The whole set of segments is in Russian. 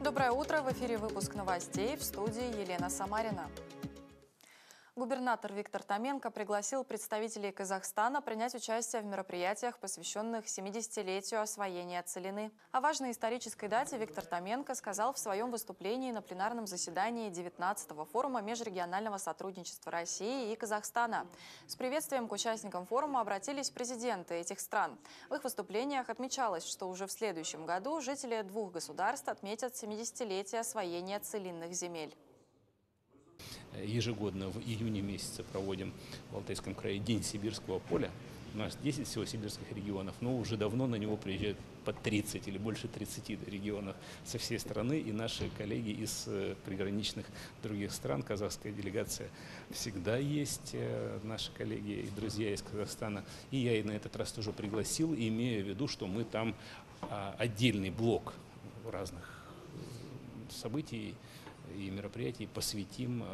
Доброе утро! В эфире выпуск новостей, в студии Елена Самарина. Губернатор Виктор Томенко пригласил представителей Казахстана принять участие в мероприятиях, посвященных 70-летию освоения целины. О важной исторической дате Виктор Томенко сказал в своем выступлении на пленарном заседании 19-го форума межрегионального сотрудничества России и Казахстана. С приветствием к участникам форума обратились президенты этих стран. В их выступлениях отмечалось, что уже в следующем году жители двух государств отметят 70-летие освоения целинных земель. Ежегодно в июне месяце проводим в Алтайском крае День сибирского поля. У нас 10 всего сибирских регионов, но уже давно на него приезжают по 30 или больше 30 регионов со всей страны. И наши коллеги из приграничных других стран, казахская делегация всегда есть, наши коллеги и друзья из Казахстана. И я и на этот раз тоже пригласил, имея в виду, что мы там отдельный блок разных событий и мероприятий посвятим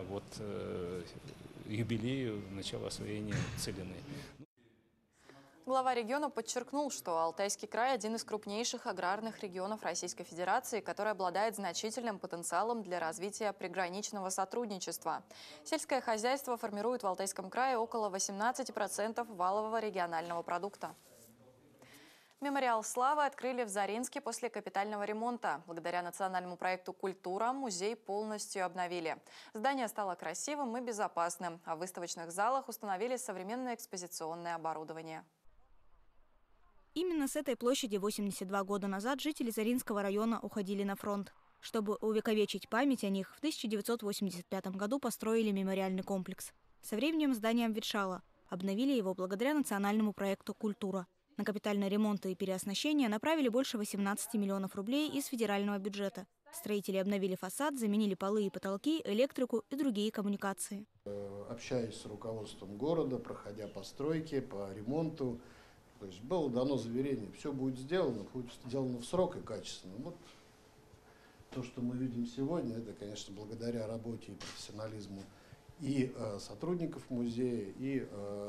юбилею начала освоения целины. Глава региона подчеркнул, что Алтайский край – один из крупнейших аграрных регионов Российской Федерации, который обладает значительным потенциалом для развития приграничного сотрудничества. Сельское хозяйство формирует в Алтайском крае около 18% валового регионального продукта. Мемориал славы открыли в Заринске после капитального ремонта. Благодаря национальному проекту «Культура» музей полностью обновили. Здание стало красивым и безопасным, а в выставочных залах установили современное экспозиционное оборудование. Именно с этой площади 82 года назад жители Заринского района уходили на фронт. Чтобы увековечить память о них, в 1985 году построили мемориальный комплекс. Со временем здание обветшало. Обновили его благодаря национальному проекту «Культура». На капитальный ремонт и переоснащение направили больше 18 миллионов рублей из федерального бюджета. Строители обновили фасад, заменили полы и потолки, электрику и другие коммуникации. Общаясь с руководством города, проходя по стройке, по ремонту, то есть было дано заверение, все будет сделано в срок и качественно. Вот то, что мы видим сегодня, это, конечно, благодаря работе и профессионализму и сотрудников музея, и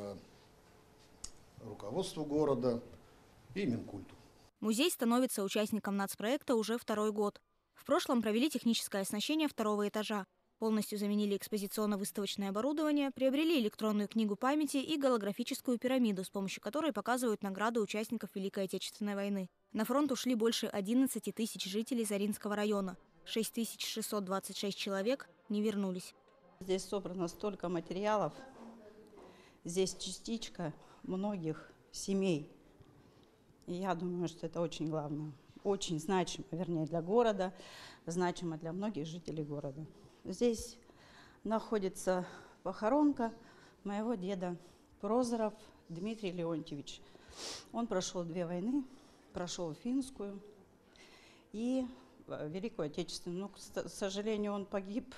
руководству города и Минкульту. Музей становится участником нацпроекта уже второй год. В прошлом провели техническое оснащение второго этажа. Полностью заменили экспозиционно-выставочное оборудование, приобрели электронную книгу памяти и голографическую пирамиду, с помощью которой показывают награды участников Великой Отечественной войны. На фронт ушли больше 11 тысяч жителей Заринского района. 6626 человек не вернулись. Здесь собрано столько материалов. Здесь частичка многих семей. И я думаю, что это очень главное. Очень значимо, вернее, для города, значимо для многих жителей города. Здесь находится похоронка моего деда Прозоров Дмитрий Леонтьевич. Он прошел 2 войны, прошел финскую и Великую Отечественную. Но, к сожалению, он погиб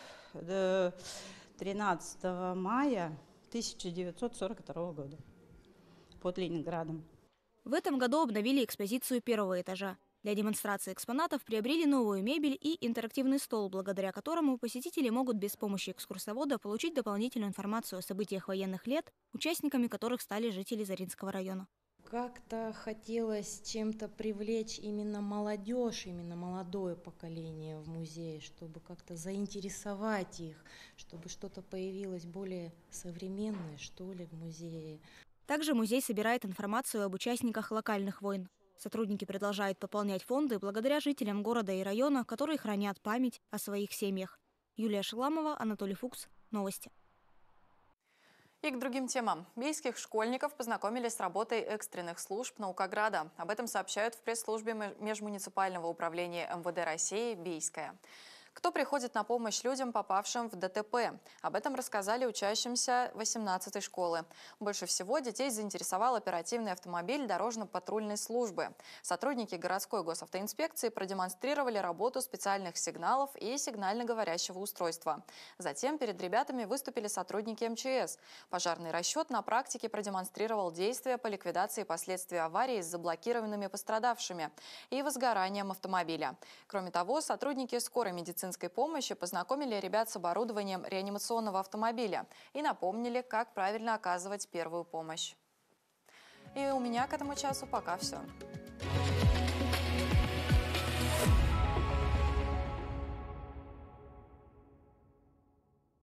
13 мая 1942 года под Ленинградом. В этом году обновили экспозицию первого этажа. Для демонстрации экспонатов приобрели новую мебель и интерактивный стол, благодаря которому посетители могут без помощи экскурсовода получить дополнительную информацию о событиях военных лет, участниками которых стали жители Заринского района. Как-то хотелось чем-то привлечь именно молодежь, именно молодое поколение в музее, чтобы как-то заинтересовать их, чтобы что-то появилось более современное, что ли, в музее. Также музей собирает информацию об участниках локальных войн. Сотрудники продолжают пополнять фонды благодаря жителям города и района, которые хранят память о своих семьях. Юлия Шаламова, Анатолий Фукс. Новости. И к другим темам. Бийских школьников познакомили с работой экстренных служб Наукограда. Об этом сообщают в пресс-службе межмуниципального управления МВД России «Бийская». Кто приходит на помощь людям, попавшим в ДТП? Об этом рассказали учащимся 18-й школы. Больше всего детей заинтересовал оперативный автомобиль дорожно-патрульной службы. Сотрудники городской госавтоинспекции продемонстрировали работу специальных сигналов и сигнально-говорящего устройства. Затем перед ребятами выступили сотрудники МЧС. Пожарный расчет на практике продемонстрировал действия по ликвидации последствий аварии с заблокированными пострадавшими и возгоранием автомобиля. Кроме того, сотрудники скорой медицинской помощи познакомили ребят с оборудованием реанимационного автомобиля и напомнили, как правильно оказывать первую помощь. И у меня к этому часу пока все.